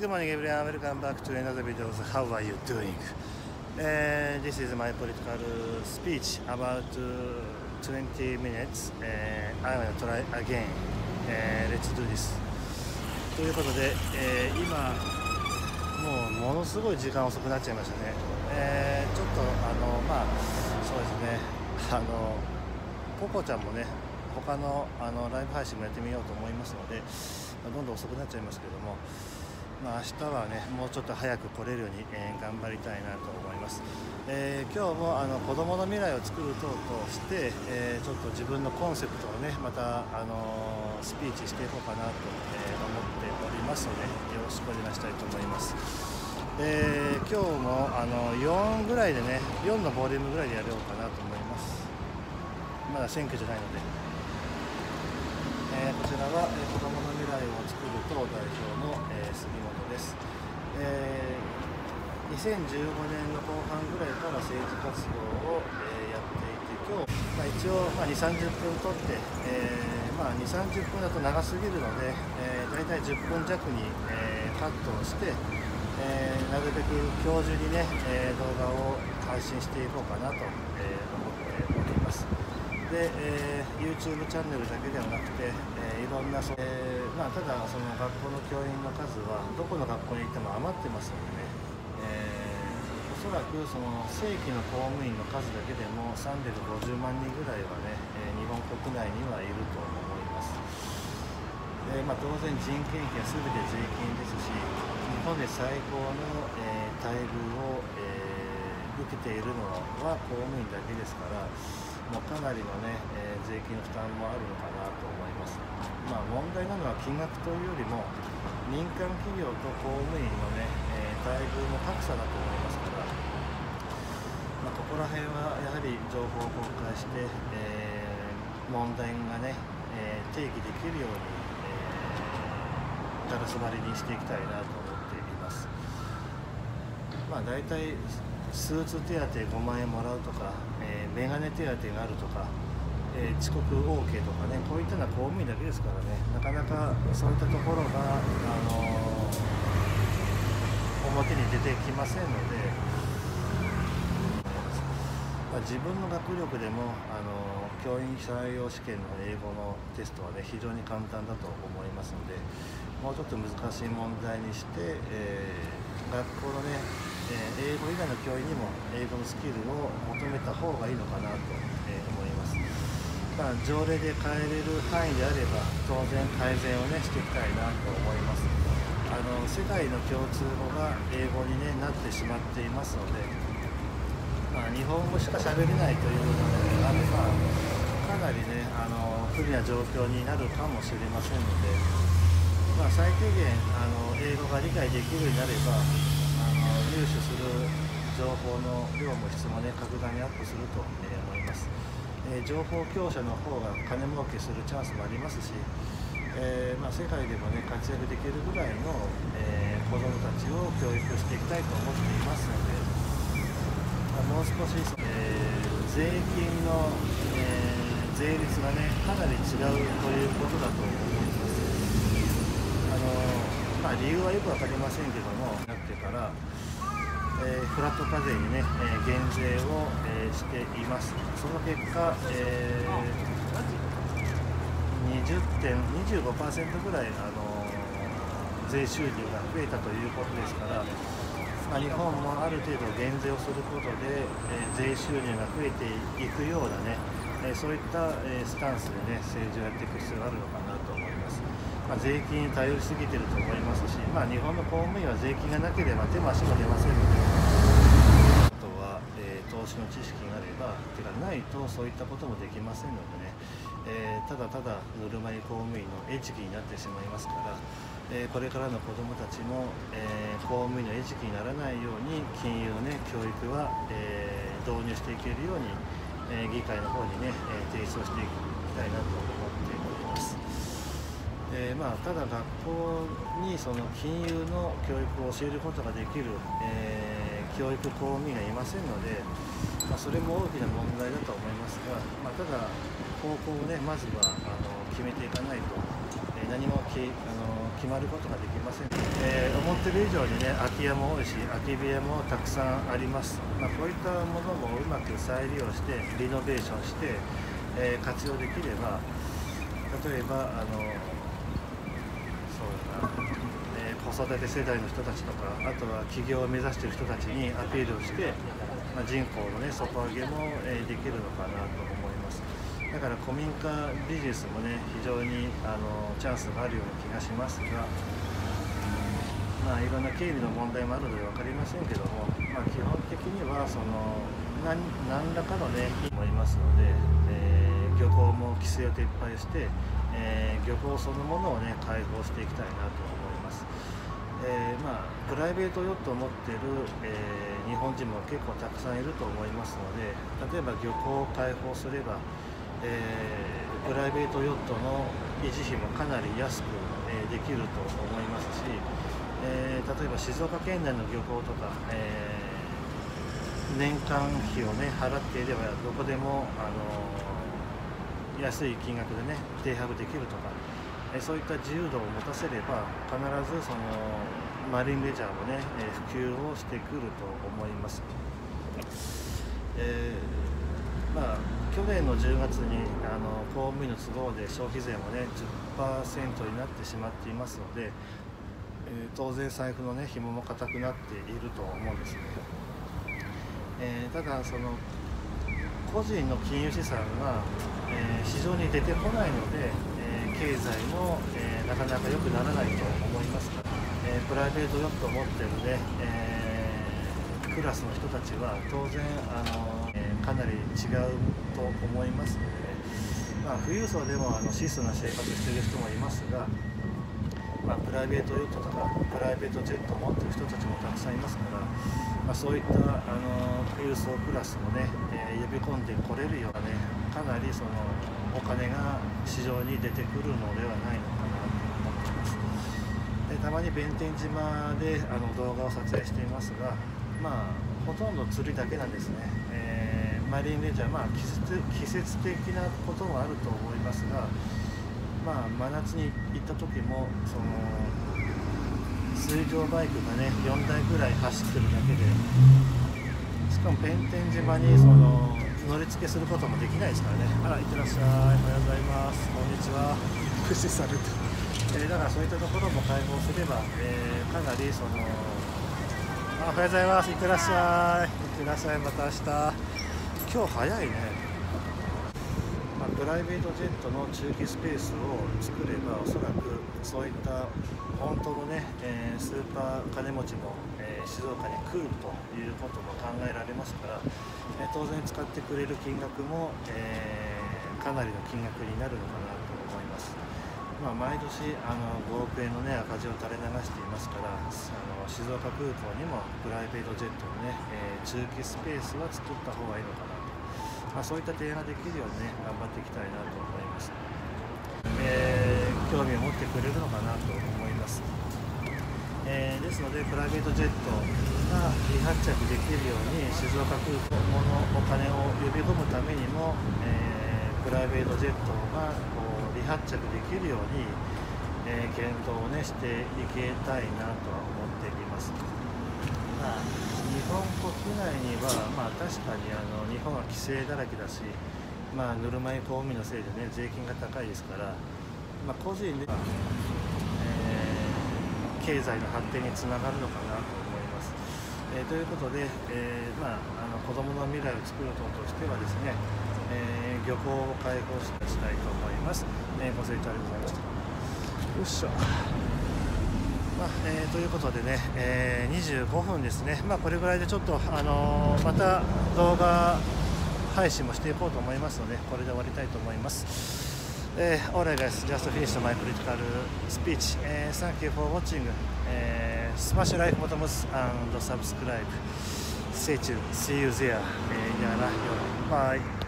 Good morning, everyone. Welcome back to another video. How are you doing? This is my political speech about 20 minutes. I'm gonna try again. Let's do this. ということで、今もうものすごい時間遅くなっちゃいましたね。ちょっとそうですね。ポコちゃんもね、他のライブ配信もやってみようと思いますので、どんどん遅くなっちゃいますけども。明日はね、もうちょっと早く来れるように、頑張りたいなと思います。今日も子どもの未来を作る等として、ちょっと自分のコンセプトをね、またスピーチしていこうかなと、思っておりますので、よろしくお願いしたいと思います。今日も4ぐらいでね、4のボリュームぐらいでやろうかなと思います。まだ選挙じゃないので。こちらは、子どもの未来を作る党代表の、杉本です。2015年の後半ぐらいから政治活動を、やっていて、今日、一応、2、30分とって、2、30分だと長すぎるので、だいたい10分弱に、カットをして、なるべく今日中にね、動画を配信していこうかなと、思っております。で、YouTube チャンネルだけではなくて、いろんなただその学校の教員の数はどこの学校に行っても余ってますのでね、おそらくその正規の公務員の数だけでも350万人ぐらいはね、日本国内にはいると思います。当然人件費は全て税金ですし、日本で最高の、待遇を、受けているのは公務員だけですから、もうかなりのね、税金の負担もあるのかなと思います。問題なのは金額というよりも民間企業と公務員のね、待遇の格差だと思いますから、ここら辺はやはり情報を公開して、問題がね、提起できるように、ガラス張りにしていきたいなと思っています。だいたいスーツ手当5万円もらうとか、メガネ手当があるとか、遅刻 OK とかね、こういったのは公務員だけですからね、なかなかそういったところが、表に出てきませんので、自分の学力でも教員採用試験の英語のテストはね、非常に簡単だと思いますので、もうちょっと難しい問題にして、学校のね、英語以外の教員にも英語のスキルを求めた方がいいのかなと、思います。条例で変えれる範囲であれば当然改善をねしていきたいなと思います。世界の共通語が英語に、なってしまっていますので、日本語しか喋れないというのであればかなりね不利な状況になるかもしれませんので、最低限英語が理解できるようになれば入手する情報の量も質もね格段にアップすると、思います。情報強者の方が金儲けするチャンスもありますし、世界でもね活躍できるぐらいの、子どもたちを教育していきたいと思っていますので、もう少し、税金の、税率がねかなり違うということだと思います。理由はよく分かりませんけども、なってからフラット課税にね、減税を、しています。その結果、25% ぐらい税収入が増えたということですから、日本もある程度減税をすることで、税収入が増えていくようなね、そういった、スタンスでね政治をやっていく必要があるのかなと思います。税金に頼りすぎていると思いますし、日本の公務員は税金がなければ手も足も出ませんので、あとは、投資の知識があれば手がないとそういったこともできませんのでね、ただただぬるま湯公務員の餌食になってしまいますから、これからの子どもたちも、公務員の餌食にならないように金融の、ね、教育は、導入していけるように、議会の方にね、提出をしていきたいなと思っております。ただ学校にその金融の教育を教えることができる、教育公務員がいませんので、それも大きな問題だと思いますが、ただ方向をねまずは決めていかないと、 何も決まることができません。思ってる以上にね、空き家も多いし、空き部屋もたくさんあります。こういったものもうまく再利用して、リノベーションして、活用できれば、例えば子育て世代の人たちとか、あとは起業を目指している人たちにアピールをして、人口のね底上げもできるのかなと思います。だから古民家ビジネスもね非常にチャンスがあるような気がしますが、いろんな経理の問題もあるので分かりませんけども、基本的には何らかのねいいと思いますので、漁港も規制を撤廃して、漁港そのものをね開放していきたいなと思います。プライベートヨットを持っている、日本人も結構たくさんいると思いますので、例えば漁港を開放すれば、プライベートヨットの維持費もかなり安く、できると思いますし、例えば静岡県内の漁港とか、年間費をね払っていればどこでも安い金額でね停泊できるとか、そういった自由度を持たせれば必ずマリンレジャーもね普及をしてくると思います。去年の10月に公務員の都合で消費税もね 10% になってしまっていますので、当然財布のね紐も固くなっていると思うんですね。ただ個人の金融資産が、市場に出てこないので、経済も、なかなか良くならないと思いますから、プライベートヨットを持っているね、クラスの人たちは当然かなり違うと思いますので、富裕層でも質素な生活している人もいますが、プライベートヨットとかプライベートジェットを持っている人たちもたくさんいますから、そういった富裕層クラスもね、呼び込んでこれるようなね、かなりお金が市場に出てくるのではないのかなと思っています。でたまに弁天島で動画を撮影していますが、ほとんど釣りだけなんですね。マリンレジャー、季節的なこともあると思いますが、真夏に行った時も水上バイクがね4台ぐらい走ってるだけで、しかも弁天島に乗り付けすることもできないですからね。いってらっしゃい、おはようございます、こんにちは、無視されてだからそういったところも開放すれば、かなりおはようございます、いってらっしゃい、いってらっしゃい、また明日。今日早いね。プライベートジェットの駐機スペースを作れば、おそらくそういった本当のね、スーパー金持ちも、静岡に来るということも考えられますから、当然使ってくれる金額も、かなりの金額になるのかなと思います。毎年5億円の、ね、赤字を垂れ流していますから、静岡空港にもプライベートジェットの、ね、駐機スペースは作った方がいいのかなと。そういった提案ができるようにね頑張っていきたいなと思います。興味を持ってくれるのかなと思います。ですのでプライベートジェットが離発着できるように、静岡空港のお金を呼び込むためにも、プライベートジェットが離発着できるように、検討をねしていきたいなとは思っています。日本国内には、確かに日本は規制だらけだし、ぬるま湯公務員のせいでね税金が高いですから、個人で、経済の発展につながるのかなと思います。ということで、子どもの未来を作る党としてはですね、漁港を開放したいと思います。ご清聴ありがとうございました。よっしゃ。ということでね、25分ですね。これぐらいでちょっと、また動画配信もしていこうと思いますので、これで終わりたいと思います。Alright guys, just finished my political speech. Thank you for watching. Smash like buttons and subscribe. Stay tuned. See you there. Bye.